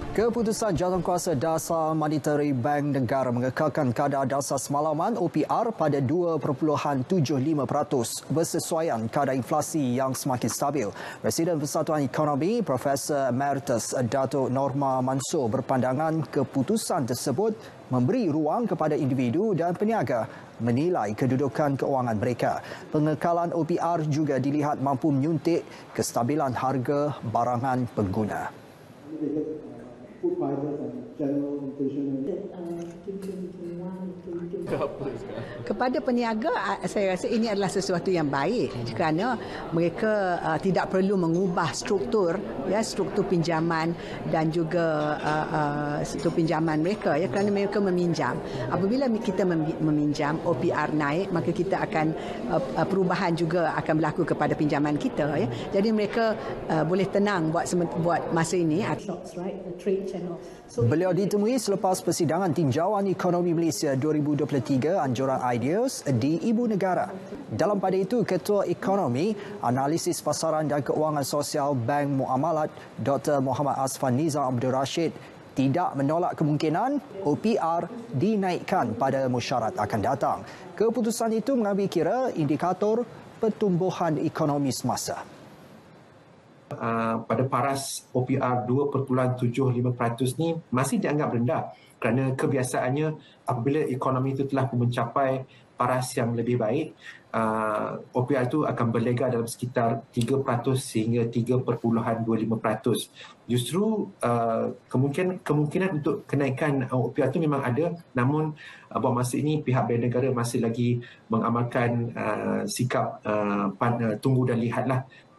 Keputusan Jawatankuasa Dasar Monetary Bank Negara mengekalkan kadar dasar semalaman OPR pada 2.75% bersesuaian kadar inflasi yang semakin stabil. Presiden Persatuan Ekonomi Profesor Emeritus Datuk Norma Mansor berpandangan keputusan tersebut memberi ruang kepada individu dan peniaga menilai kedudukan keuangan mereka. Pengekalan OPR juga dilihat mampu menyuntik kestabilan harga barangan pengguna. Food fibers and general inflation. Kepada peniaga, saya rasa ini adalah sesuatu yang baik kerana mereka tidak perlu mengubah struktur pinjaman dan juga struktur pinjaman mereka kerana mereka meminjam. Apabila kita meminjam, OPR naik, maka kita akan perubahan juga akan berlaku kepada pinjaman kita. Jadi mereka boleh tenang buat masa ini. Beliau ditemui selepas persidangan Tinjauan Ekonomi Malaysia 2023 Anjuran Ideas di Ibu Negara. Dalam pada itu, Ketua Ekonomi, Analisis Pasaran dan Keuangan Sosial Bank Muamalat Dr. Muhammad Asfan Nizam Abdul Rashid tidak menolak kemungkinan OPR dinaikkan pada mesyuarat akan datang. Keputusan itu mengambil kira indikator pertumbuhan ekonomi semasa. Pada paras OPR 2.75% ni masih dianggap rendah kerana kebiasaannya apabila ekonomi itu telah mencapai paras yang lebih baik, OPR itu akan berlega dalam sekitar 3% sehingga 3.25%. Justru kemungkinan untuk kenaikan OPR itu memang ada, namun buat masa ini pihak Bank Negara masih lagi mengamalkan sikap tunggu dan lihatlah